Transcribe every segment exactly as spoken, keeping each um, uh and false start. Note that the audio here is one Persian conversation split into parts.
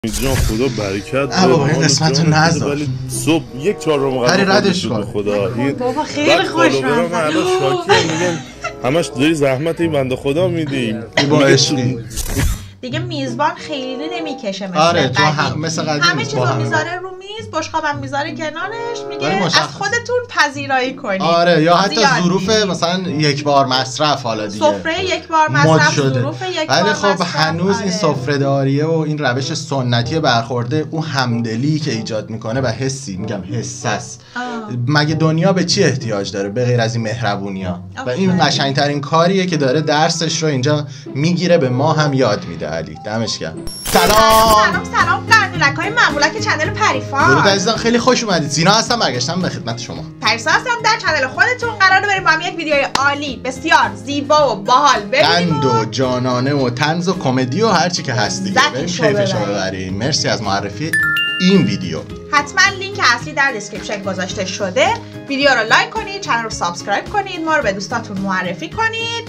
جان خدا برکت نه بابا این قسمتو نذار، ولی صبح یک چهارم هری ردش کن خدا. بابا خیلی خوشمزه. من الان شاکی میگم همش داری زحمت این بنده خدا میدی با عشقی دیگه میزبان خیلی نمیکشه مثل آره تو قدیم. هم مثل قدیم همه چیزو میذاره رو میز، بشقابم میذاره کنارش، میگه از خودتون پذیرایی کنید. آره یا حتی زیادی. ظروف مثلا یک بار مصرف، حالا دیگه سفره یک بار مصرف، ظروف یک بار ولی مصرف. خب هنوز آره. این سفره داریه و این روش سنتی برخورده اون همدلی که ایجاد میکنه و حسی، میگم حس است. مگه دنیا به چی احتیاج داره به غیر از این مهربونیا؟ و این قشنگترین کاریه که داره درسش رو اینجا میگیره، به ما هم یاد میده. علی دمش گرم. سلام سلام سلام قندولکای معمولک چنل پریفان. درود عزیزان، خیلی خوش اومدید. سینا هستم، برگشتم به خدمت شما. پریسا هستم. در چنل خودتون قراره بریم با هم یک ویدیوی عالی بسیار زیبا و باحال ببینیم. قند و جانانه و طنز و کمدی و هر چی که هست دیگه. بریم کیفشو ببریم. مرسی از معرفی این ویدیو. حتما لینک اصلی در دیسکریپشن گذاشته شده. ویدیو رو لایک کنید، چنل رو سابسکرایب کنید، ما رو به دوستاتون معرفی کنید.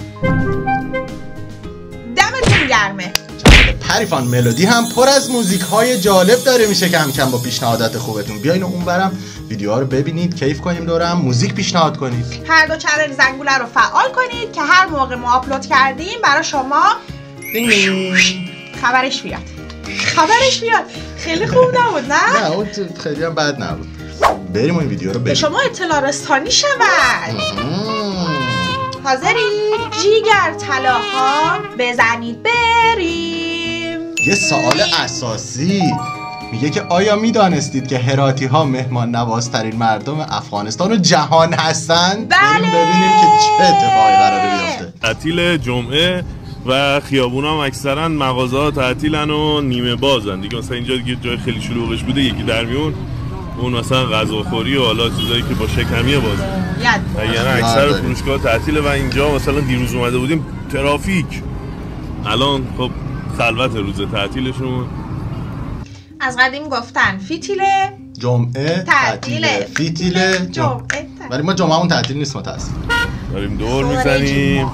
دمتون گرمه. پریفان ملودی هم پر از موزیک های جالب داره میشه کم کم با پیشنهادات خوبتون. بیاین اونورم ویدیوها رو ببینید، کیف کنیم، دورم موزیک پیشنهاد کنید. هر دو چنل زنگوله رو فعال کنید که هر موقع ما آپلود کردیم برای شما خبرش بیاد. خبرش بیاد. خیلی خوب نبود نه؟ نه اون خیلی هم بد نبود. بریم این ویدیو رو ببینیم. به شما اطلاع رسانی شود. حاضری؟ جیگر طلاها بزنید بریم. یه سوال اساسی میگه که آیا میدانستید که هراتی ها مهمان نوازترین مردم افغانستان و جهان هستند؟ بله. بریم ببینیم که چه اتفاقی قراره بیفته. تعطیل جمعه و خیابون هم اکثرا مغازه ها تعطیلن و نیمه بازن دیگه. مثلا اینجا دیگه جای خیلی شلوغش بوده یکی در میون اون مثلا غذاخوری و حالا چیزایی که با شکمیه بازه. یعنی اکثر فروشگاه تعطیله و اینجا مثلا دیروز اومده بودیم ترافیک، الان خب خلوت روز تعطیلشون. از قدیم گفتن فیتیله جمعه تعطیله، فیتیله جمعه، ولی ما جمعه اون تعطیل نیست متاسفم. داریم دور میزنیم.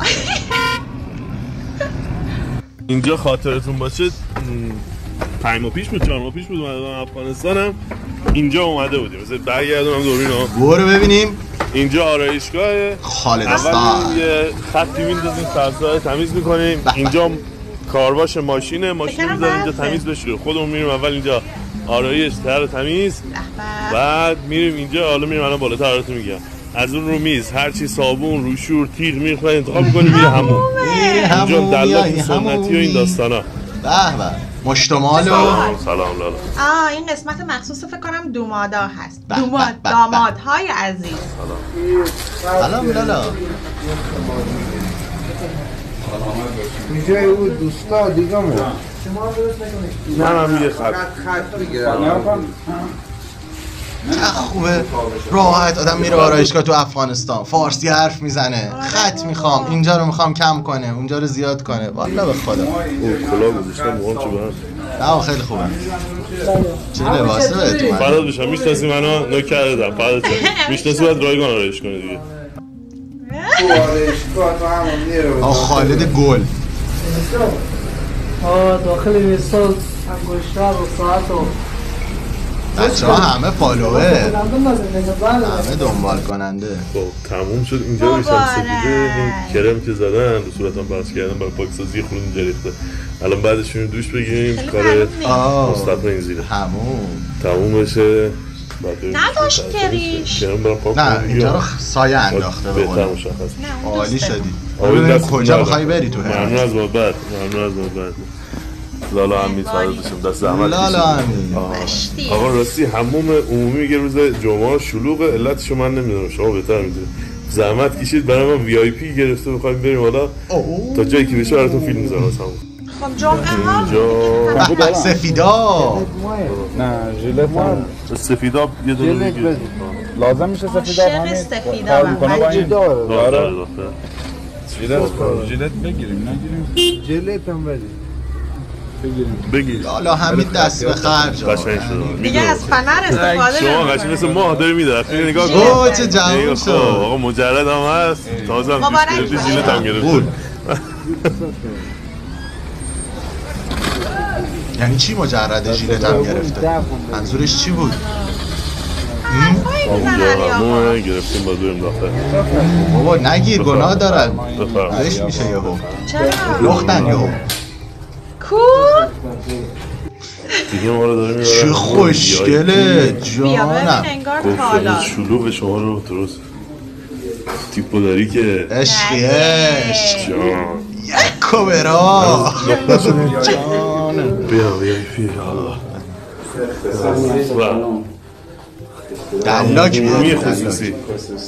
اینجا خاطرتون باشه پنج ماه پیش بود چهار ماه پیش بود اومدم افغانستانم، اینجا اومده بودیم مثلا برگردم هم دوربین ها برو ببینیم. اینجا آرایشگاه خالدستان. اول یه خطی میندازیم سبزه تمیز میکنیم. اینجا کارواش ماشینه، ماشین میذاریم اینجا تمیز بشه. خودمون میریم اول اینجا آرایش تر تمیز، بعد میریم اینجا. حالا میریم الان بالاتر براتون میگم. از اون رو میز هر چی صابون، روشور، تیغ میخوای انتخاب میکنیم میره همون. اینجا دلات سنتی و این داستانا. به به مشتمال و سلام سلام لالا. آه این قسمت مخصوص فکر کنم دومادا هست. دوماد دامادهای عزیز. سلام سلام لالا. میشه او دوستا دیگه مو نه من یه خط خط بگیرم. چه خوبه راحت آدم میره آرایشگاه تو افغانستان، فارسی حرف میزنه، خط میخوام اینجا رو میخوام کم کنه اونجا رو زیاد کنه. والا به خدا او کلا گذاشتم موام چه بهم. نه خیلی خوبه. چه لباسه بهت اومد. فراد بشم میشناسی منو نوکر دادم. فراد میشناسی باید رایگان آرایش کنه دیگه. تو آرایشگاه تو همون میره. آه خالد گل. آه داخل ویستال انگشتر و ساعت و بچه ها همه فالوور، همه دنبال کننده. خب تموم شد. اینجا میشم سفیده این کرم که زدن رو صورتم بحث کردن برای پاکسازی خون اینجا ریخته. الان بعدشون دوش بگیریم کار مصطفی این زیره همون تموم بشه. نداشت کریش. نه اینجا رو سایه انداخته به بهتر مشخص. عالی شدی. ببینیم کجا بخوای بری تو. ممنون از محبت، ممنون از محبت. لالا امید فراد بشیم دست زحمت. لالا امید آقا راستی حموم عمومی میگه روز جمعه شلوغه، علتشو من نمیدونم، شما بهتر میدونید. زحمت کشید برای من وی آی پی گرفته بخوایم بریم حالا تا جایی که بشه براتون فیلم میذارم واسه همون. خب جمعه ها اینجا سفیدا. نه ژیلت هم سفیدا یه دونه دیگه لازم میشه سفیدا عاشق سفیدا من. داره داره ژیلت ژیلت بگیریم نگیریم. ژیلت هم بدید بگیر. لالا همین دست به خرج. قشنگ شد دیگه از فنر استفاده شما نمی‌کنه. قشنگ مثل ماه داری میده. خیلی نگاه کن. اوه چه جوون شد. آقا مجرد هم هست. تازه هم پیش ژیلت هم گرفته. یعنی چی مجرد ژیلت هم گرفته؟ منظورش چی بود؟ همون گرفتیم با دویم داخل. بابا نگیر گناه دارن. بهش میشه یهو. چرا؟ لختن یهو. کو؟ دیگه ما رو داره میبرن. چه خوشگله جانم. بیا ببین انگار تالا. شلوغ شما رو درست تیپو داری که عشقی عشق جان یک کبرا جانم بیا بیا بیا دلاک عمومی بیا خصوصی دیگه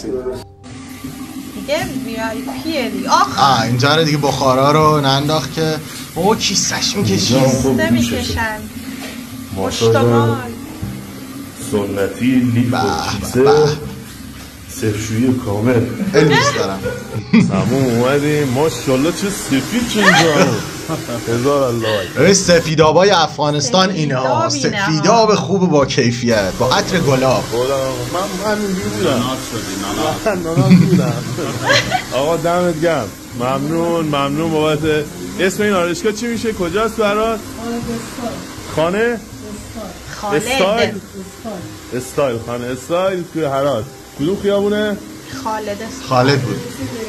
بیای پیه دیگه آخ آه اینجا رو دیگه بخارا رو ننداخت که او کیسش میکشی سه میکشن مشتمال سنتی لیپ و کیسه سفشویی کامل الویس دارم همون اومدیم ماشالله چه سفید چه اینجا هزار الله سفیدابای افغانستان اینه ها سفیداب خوب با کیفیت با عطر گلاب من همینجوری بودم من بودم آقا دمت گرم ممنون ممنون بابت اسم این آرایشگاه چی میشه کجاست برات خانه استایل استایل خانه استایل توی هرات کدوم خیابونه خالد خالد بود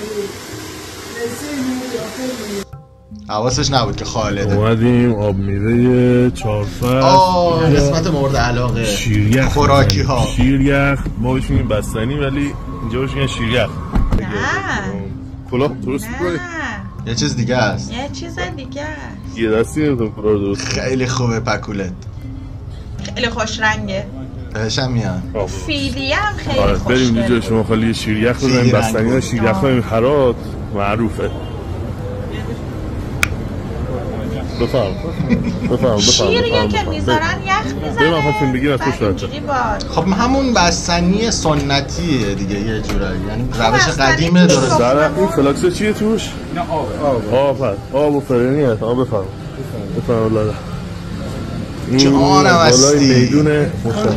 حواسش نبود که خالده اومدیم آب میوه چهار فصل آه قسمت مورد علاقه شیریخ خوراکی ها شیریخ ما بهش میگیم بستنی ولی اینجا بهش میگن شیریخ نه کلاه درست میکنی یه چیز دیگه است یه چیز دیگه است یه دستی نمیتونم کلاه درست خیلی خوبه پکولت خیلی خوش رنگه بهش هم میاد فیلی هم خیلی آره خوش بریم اینجا شما خالی یه شیریخ بزنیم بستنی ها شیریخ های هرات معروفه بفهم بفهم شیریه که میذارن یخ میزنه من خواستیم بگیر از توش راحته خب همون بستنی سنتیه دیگه یه جورایی یعنی روش قدیمه درست داره این فلاکس چیه توش؟ نه آب آب هست آب و فرنی هست آب بفهم بفهم الله جانم هستی بالای میدون مشخص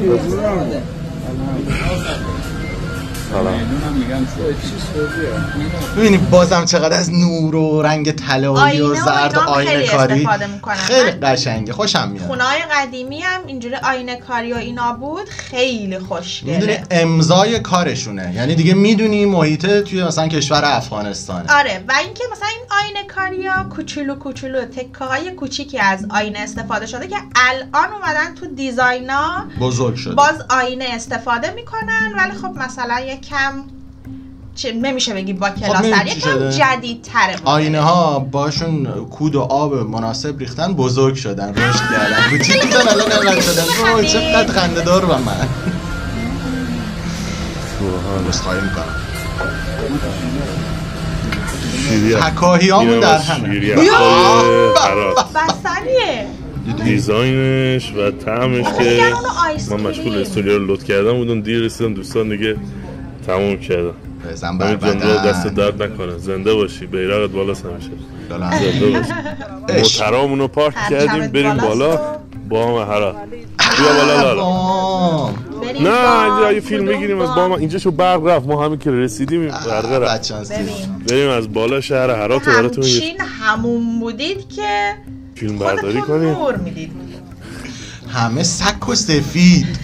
ببینی بازم چقدر از نور و رنگ طلایی و زرد و آینه کاری خیلی قشنگه خوشم میاد خونه‌های قدیمی هم اینجوری آینه کاری و اینا بود خیلی خوشگله میدونی امضای کارشونه یعنی دیگه میدونی محیطه توی مثلا کشور افغانستانه آره و اینکه مثلا این آینه کاری ها کوچولو کوچولو تکه های کوچیکی از آینه استفاده شده که الان اومدن تو دیزاینا بزرگ شده باز آینه استفاده میکنن ولی خب مثلا یکم چه نمیشه بگی با کلاسر یکم جدیدتره آینه ها باشون کود و آب مناسب ریختن بزرگ شدن رشد کردن کوچیک بودن الان انقدر شدن وای چقدر خنده دار با من بسخواهی میکنم تکاهی هامون در همه بستنیه دیزاینش و طعمش که من مشغول استوریا رو لود کردم بودم دیر رسیدم دوستان دیگه تموم کردم بزن بر بدن دست درد نکنه زنده باشی بیرقت بالا همیشه زنده باشی محترامون رو پارک کردیم بریم بالا با هم هرات بیا بالا لالا نه اینجا یه فیلم بگیریم از با ما اینجا شو برق رفت ما همین که رسیدیم برق رفت بریم از بالا شهر هرات رو براتون همچین همون بودید که فیلم برداری کنیم نور میدید همه سک و سفید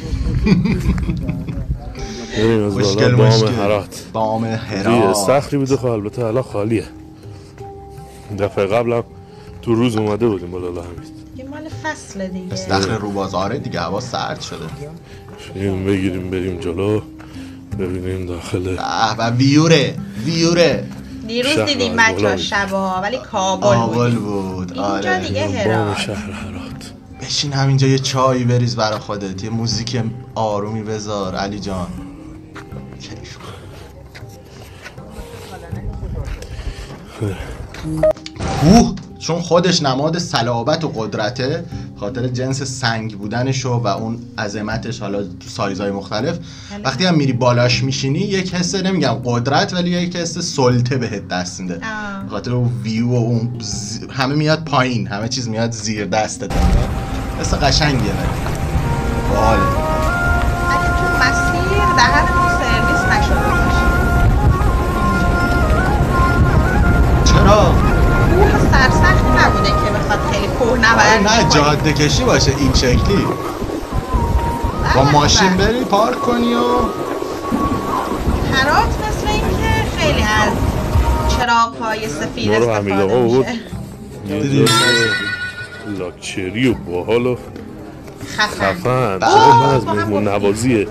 بریم از بالا بام هرات بام هرات سختی بوده خب البته الان خالیه دفعه قبل هم تو روز اومده بودیم بالا همید یه مال فصل دیگه استخر رو بازاره دیگه هوا سرد شده شیم بگیریم بریم جلو ببینیم داخل و ویوره ویوره دیروز دیدیم بچه شبا ولی کابل بود اینجا دیگه هرات شهر هرات بشین همینجا یه چای بریز برا خودت یه موزیک آرومی بذار علی جان کوه چون خودش نماد صلابت و قدرته خاطر جنس سنگ بودنش و اون عظمتش حالا تو سایزهای مختلف وقتی هم میری بالاش میشینی یک حس نمیگم قدرت ولی یک حس سلطه بهت دست میده خاطر اون ویو و اون بز... همه میاد پایین همه چیز میاد زیر دستت حس قشنگیه باحال اگه تو مسیر دهنمون سرویس نشده باشه چرا؟ کوه سرسخت نبوده که بخواد خیلی کهنه باید نه جاده کشی باشه این شکلی با ماشین بری پارک کنی و هرات مثل این که خیلی از چراغ‌های سفید برو استفاده حمید آقا بود. میشه لاکچری و باحال و خفن خفن. آه، من از با هم مهمون گفتیم. نوازیه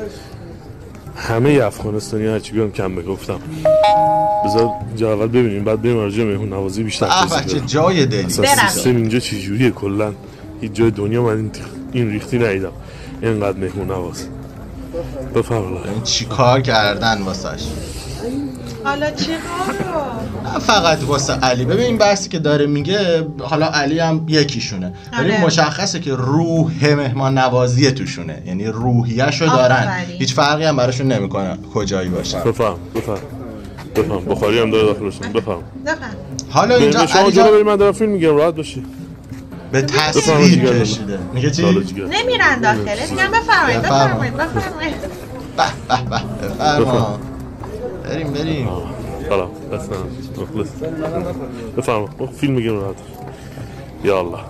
همه افغانستانی هرچی بیام کم بگفتم. بذار اینجا اول ببینیم بعد بریم راجع به مهمون نوازی بیشتر اه توضیح چه بدم. جای دلی اصلا برم. سیستم اینجا چه جوریه کلا هیچ جای دنیا من این- این ریختی ندیدم اینقدر مهمون نواز. بفرمایید. این چی کار کردن واسش حالا چه کارو؟ نه فقط واسه علی. ببین این بحثی که داره میگه حالا علی هم یکیشونه ولی آره. مشخصه که روح مهمان نوازی توشونه یعنی روحیه‌شو دارن آفرین. هیچ فرقی هم براشون نمیکنه کجایی باشن. بفهم بفهم بفهم بخاری هم داره داخلشون بفهم. بفهم حالا اینجا شما علی جلو جان بریم من دارم فیلم میگم راحت باشی. به بفرمایید تصویر جیگر. کشیده میگه چی؟ حالا جیگر. نمیرن داخله میگن بفرمایید بفرمایید. بفرمایید بفرمایید به به به بفرما بریم بریم سلام بسم مخلص بفرما فیلم میگم راحت. یا الله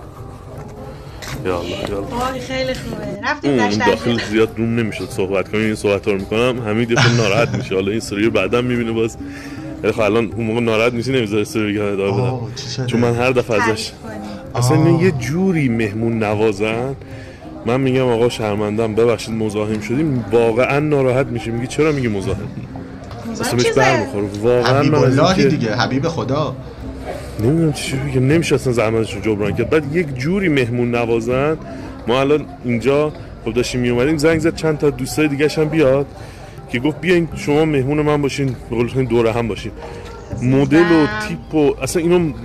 یا الله یا الله. وای خیلی خوبه رفتیم اون دشت داخل عزیز. زیاد روم نمیشد صحبت کنیم این صحبت ها رو میکنم حمید یه خود ناراحت میشه حالا این سری رو بعدا میبینه باز ولی خب الان اون موقع ناراحت میشه نمیذاره سری رو ادامه بدم آه، چی شده؟ چون من هر دفعه ازش تعریف کنیم. اصلا اینا یه جوری مهمون نوازن من میگم آقا شرمندم ببخشید مزاحم شدیم واقعا ناراحت میشه میگه چرا میگه مزاحم اصلا بهش چیزه؟ برمیخوره واقعا حبیب من از اللهی اینکه دیگه حبیب خدا نمیدونم چی بگم نمیشه اصلا زحمتشون جبران کرد بعد یک جوری مهمون نوازن ما الان اینجا خب داشتیم میومدیم زنگ زد چند تا دوستای دیگه هم بیاد که گفت بیاین شما مهمون من باشین به قول خودتون دوره هم باشین مدل و تیپ و اصلا اینو م-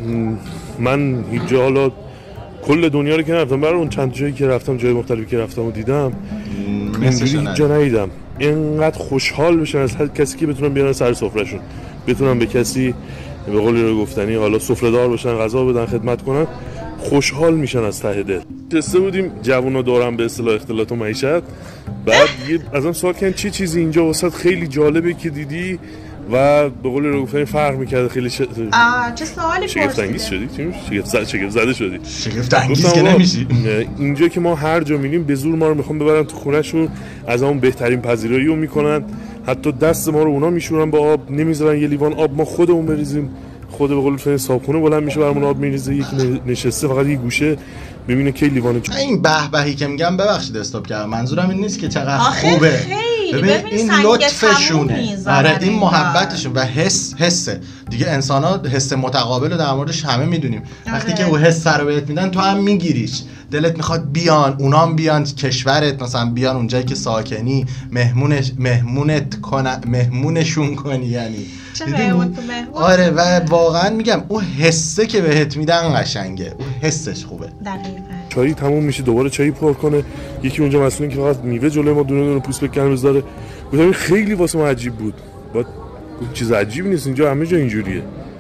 من هیچ جا حالا کل دنیا رو که نرفتم برای اون چند جایی که رفتم جای مختلفی که رفتم و دیدم اینجوری هیچ جا ندیدم اینقدر خوشحال بشن از هر کسی که بتونن بیارن سر سفرهشون بتونن به کسی به قولی رو گفتنی حالا سفره دار باشن غذا بدن خدمت کنن خوشحال میشن از ته دل. نشسته بودیم جوونا دورم به اصطلاح اختلاط و معیشت بعد یه ازم سوال کردن چه چیزی اینجا واسط خیلی جالبه که دیدی و به قولی رو گفتنی فرق میکرد خیلی ش... آه چه سوالی شگفت انگیز پرسیده شدی؟ چی شگفت زده شگفت زده شدی؟ شگفت انگیز گفتم که آقا، نمیشی اینجا که ما هر جا میریم به زور ما رو میخوام ببرن تو خونهشون از همون بهترین پذیرایی رو میکنن حتی دست ما رو اونا میشورن با آب نمیذارن یه لیوان آب ما خودمون بریزیم خود به قول فن صابخونه بلند میشه برامون آب میریزه یک نشسته فقط یه گوشه ببینه کی لیوان چ... این به بهی که میگم ببخشید استاپ کردم منظورم این نیست که چقدر آخه خوبه خیلی. ببین ببین این سنگ لطفشونه تموم می‌ذارن آره این انگار. محبتشون و حس حسه دیگه انسان ها حس متقابل رو در موردش همه میدونیم وقتی آره. که او حس رو بهت میدن تو هم میگیریش دلت میخواد بیان اونام بیان کشورت مثلا بیان اونجایی که ساکنی مهمونش مهمونت کنن مهمونشون کنی یعنی چه دیدی؟ مهمون تو مهمون؟ آره و واقعا میگم اون حسه که بهت میدن قشنگه اون حسش خوبه دقیقاً چایی تموم میشه دوباره چایی پر کنه یکی اونجا مسئولین که فقط میوه جلوی ما دونه دونه پوست بکنه بذاره گفتم خیلی واسه ما عجیب بود بعد چیز عجیبی نیست اینجا همه جا اینجوریه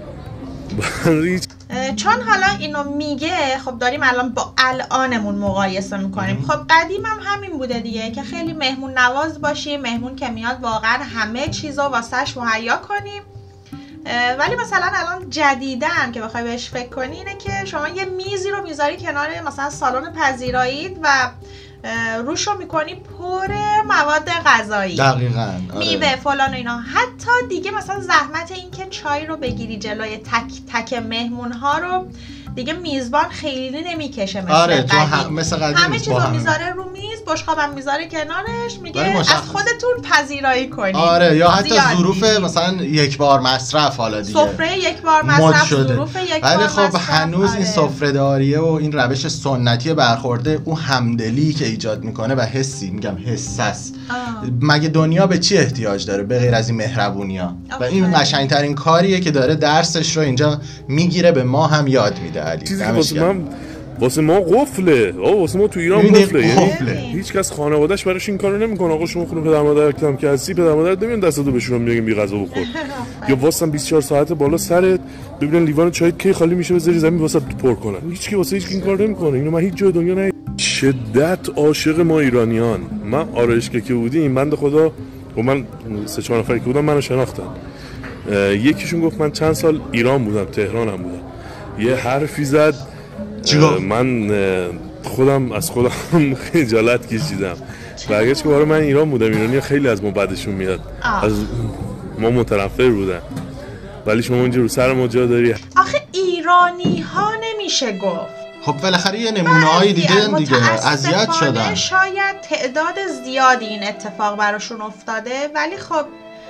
اه، چون حالا اینو میگه خب داریم الان با الانمون مقایسه میکنیم خب قدیم هم همین بوده دیگه که خیلی مهمون نواز باشیم مهمون که میاد واقعا همه چیزو واسش مهیا کنیم اه، ولی مثلا الان جدیدن که بخوای بهش فکر کنی اینه که شما یه میزی رو میذاری کنار مثلا سالن پذیراییت و اه، روش رو میکنی پر مواد غذایی دقیقاً آره. میوه فلان و اینا حتی دیگه مثلا زحمت این که چای رو بگیری جلوی تک تک مهمون ها رو دیگه میزبان خیلی نمیکشه مثل آره تو قدیم هم مثل قدیم همه نیست، چیزو با همه. میذاره رو میز بشقابم میذاره کنارش میگه ولی از مشخص. خودتون پذیرایی کنید آره یا حتی زیاد ظروف دیدی. مثلا یک بار مصرف حالا دیگه سفره یک بار مد مصرف شده ظروف یک ولی بار خب مصرف. هنوز این آره. سفره‌داریه و این روش سنتی برخورده اون همدلی که ایجاد میکنه و حسی میگم حساس آه. مگه دنیا به چی احتیاج داره به غیر از این مهربونیا و این آفرین. قشنگترین کاریه که داره درسش رو اینجا میگیره به ما هم یاد میده علی چیزی که دمش واسه گرم. من واسه ما قفله آقا واسه ما تو ایران می‌بینی؟ قفله یعنی قفله. هیچ کس خانواده‌اش براش این کارو نمیکنه آقا شما خونه پدر مادر کم که هستی پدر مادر نمیان دستتو بشورن میگن بی غذا بخور یا واسه بیست و چهار ساعت بالا سرت ببینن لیوان چایت کی خالی میشه بذاری زمین واسه پر کنن هیچ کی واسه هیچ این کار نمیکنه اینو من هیچ جای دنیا ندیدم شدت عاشق ما ایرانیان من آرایشگاه که بودیم بنده خدا و من سه چهار نفری که بودم منو شناختن یکیشون گفت من چند سال ایران بودم تهرانم بودم یه حرفی زد من خودم از خودم خجالت کشیدم. برگشت که برای من ایران بودم، ایرانی خیلی از ما بعدشون میاد، از ما متنفر بودن، ولی شما اونجا رو سر ما جا داری. آخه ایرانی ها نمیشه گفت. خب بالاخره یه نمونه‌های دیگه دیگه اذیت شدن. شاید تعداد زیادی این اتفاق براشون افتاده، ولی خب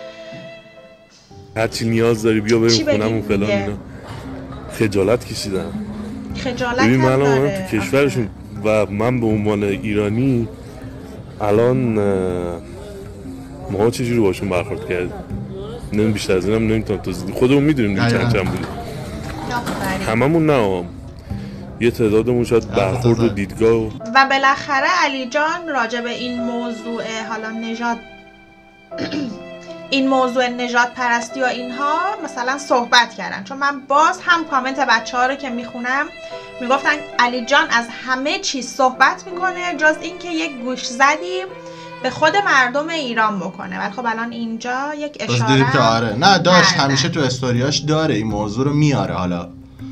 هرچی نیاز داری بیا بریم خونمون فلان اینا. خجالت کشیدم. خجالت ببین من داره تو کشورشون و من به عنوان ایرانی الان ما چجوری باشون برخورد کردیم، نمیم بیشتر از اینم نمیتونم توضیح بدم. خودمون میدونیم چند چند بودیم، هممون نه، یه تعدادمون شاید برخورد و دیدگاه و و بالاخره علی جان راجع به این موضوع حالا نژاد این موضوع نژاد پرستی و اینها مثلا صحبت کردن، چون من باز هم کامنت بچه ها رو که میخونم میگفتن علی جان از همه چیز صحبت میکنه جز اینکه یک گوش زدی به خود مردم ایران بکنه. ولی خب الان اینجا یک اشاره دیدیم که آره نه داشت نه همیشه تو استوریاش داره این موضوع رو میاره، حالا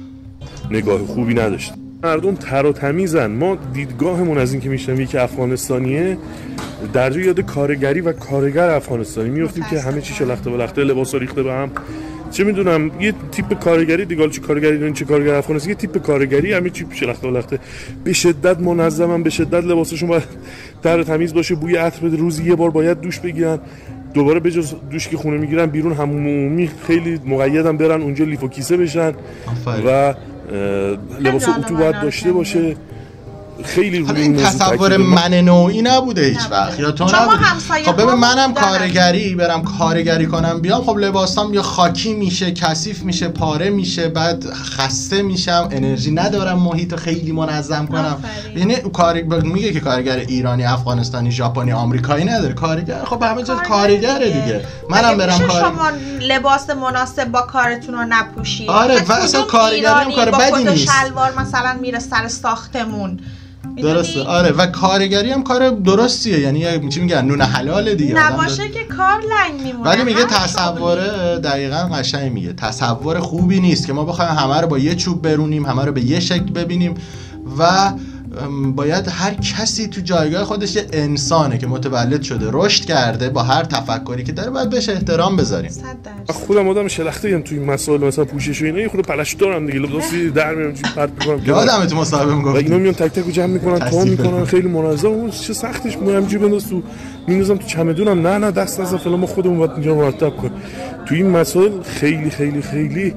نگاه خوبی نداشت. مردم تر و تمیزن. ما دیدگاهمون از این که میشنم که افغانستانیه در جای یاد کارگری و کارگر افغانستانی میافتیم که همه چی شلخته و لخته، لباسا ریخته به هم، چه میدونم یه تیپ کارگری دیگه، چه کارگری دارین چه کارگر افغانستانی، یه تیپ کارگری همه چی شلخته و لخته، به شدت منظمن، به شدت لباسشون باید تر و تمیز باشه، بوی عطر بده، روزی یه بار باید دوش بگیرن، دوباره به جز دوش که خونه میگیرن بیرون حموم عمومی خیلی مقیدن برن اونجا لیف و کیسه بشن و لباس اتو باید داشته باشه. خیلی روی این تصور من نوعی نبوده هیچ وقت یا تو نبوده. خب ببین منم کارگری برم کارگری کنم بیام، خب لباسام یا خاکی میشه، کثیف میشه، پاره میشه، بعد خسته میشم، انرژی ندارم محیط خیلی منظم کنم. یعنی کارگر میگه که کارگر ایرانی، افغانستانی، ژاپنی، آمریکایی نداره، کارگر خب همه جا کارگره دیگه. منم برم کار شما لباس مناسب با کارتون رو نپوشید. آره و اصلا کارگری هم کار بدی نیست. شلوار مثلا میره سر ساختمون. درسته آره و کارگری هم کار درستیه، یعنی چی میگن نون حلاله دیگه، نباشه که کار لنگ میمونه. ولی میگه تصور دقیقاً قشنگ میگه تصور خوبی نیست که ما بخوایم همه رو با یه چوب برونیم، همه رو به یه شکل ببینیم و باید هر کسی تو جایگاه خودش یه انسانه که متولد شده، رشد کرده، با هر تفکری که داره باید بهش احترام بذاریم. خودم آدم شلخته ام توی مسائل مثلا پوشش و اینا یه خود پلش دارم دیگه، لباسی در میارم چی پرت میکنم. یادم تو مصاحبه میگفت و اینا میان تک تک جمع میکنن، تا میکنن، خیلی منظم. اون چه سختش میگم جیب بنداز تو میندازم تو چمدونم، نه نه دست نزن فلان، ما خودمون باید اینجا مرتب کنیم. تو این مسائل خیلی خیلی خیلی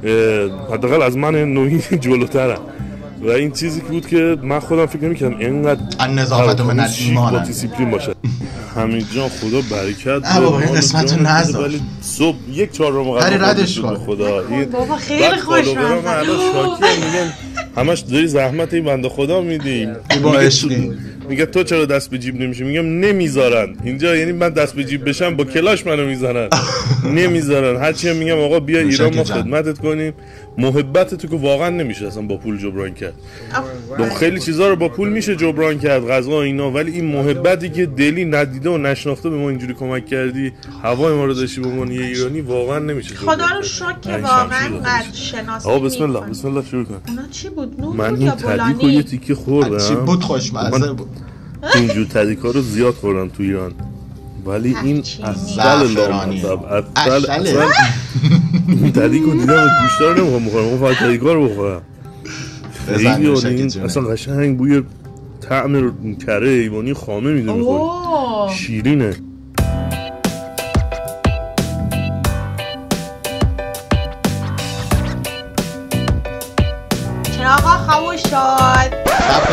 حداقل از من نوعی جلوترم و این چیزی که بود که من خودم فکر نمی‌کردم اینقدر النظافت من الایمان با دیسیپلین باشه. همین جان خدا برکت بده. بابا این قسمتو نذار. ولی صبح یک چهارم هری ردش کن خدا. بابا خیلی خوشمزه. من الان شاکی میگم همش داری زحمت این بنده خدا میدی. با عشقی. میگه تو چرا دست به جیب نمیشی؟ میگم نمیذارن اینجا، یعنی من دست به جیب بشم با کلاش منو میزنن. نمیذارن. هرچی میگم آقا بیا ایران ما خدمتت کنیم. محبت تو که واقعا نمیشه اصلا با پول جبران کرد. با خیلی چیزا رو با پول میشه جبران کرد، غذا اینا، ولی این محبتی که دلی ندیده و نشناخته به ما اینجوری کمک کردی، هوای ما رو داشتی به عنوان یه ایرانی، واقعا نمیشه. خدا رو شکر که واقعا قد شناسی. آقا بسم الله بسم الله شروع کن. اونا چی بود؟ نون من بود این یا بولانی؟ تدیکو یه تیکه خوردم. چی بود؟ خوشمزه بود. اینجور تدیکا رو زیاد خوردم تو ایران، ولی این اصل لامصب اصل اصل این تدیکو دیدم گوشتا رو نمیخوام بخورم، اون فقط تدیکا رو بخورم. خیلی این اصلا قشنگ بوی طعم کره ایوانی خامه میده میخوری، شیرینه. آقا خاموش شد.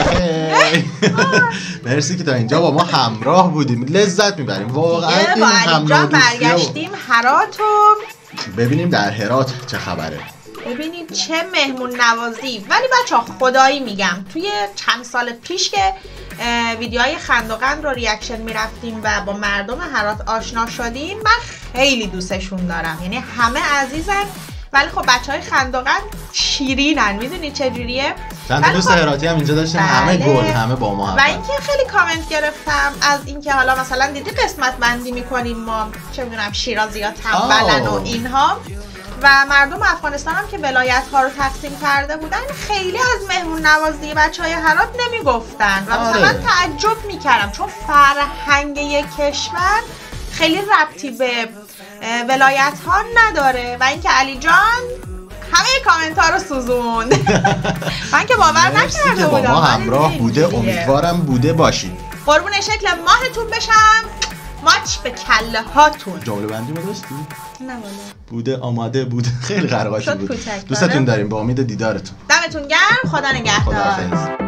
مرسی که تا اینجا با ما همراه بودیم، لذت میبریم واقعا. این همراه برگشتیم هرات و ببینیم در هرات چه خبره، ببینیم چه مهمون نوازی. ولی بچه ها خدایی میگم توی چند سال پیش که ویدیوهای خندوقند رو ریاکشن میرفتیم و با مردم هرات آشنا شدیم، من خیلی دوستشون دارم، یعنی همه عزیزن، ولی خب بچه های خندوقند شیرینن. میدونی چجوریه؟ چند دوست هراتی هم اینجا داشتیم، همه گل، همه با ما هم. و اینکه خیلی کامنت گرفتم از اینکه حالا مثلا دیدی قسمت بندی میکنیم ما، چه میدونم شیرازی ها تنبلن و اینها، و مردم افغانستان هم که ولایت ها رو تقسیم کرده بودن خیلی از مهمون نوازی بچهای هرات نمیگفتن و مثلا من تعجب میکردم چون فرهنگ یک کشور خیلی ربطی به ولایت ها نداره و اینکه علی جان همه کامنت ها رو سوزوند. من که باور نکرده بودم با ما همراه بوده، امیدوارم بوده باشید. قربون شکل ماهتون بشم، ماچ به کله هاتون. جمله بندی ما داشتی؟ نه والا. بوده، آماده بوده، خیلی قرقاشی بود. کوچک دوستتون داریم، با امید دیدارتون. دمتون گرم، خدا نگهدار. خداحافظ.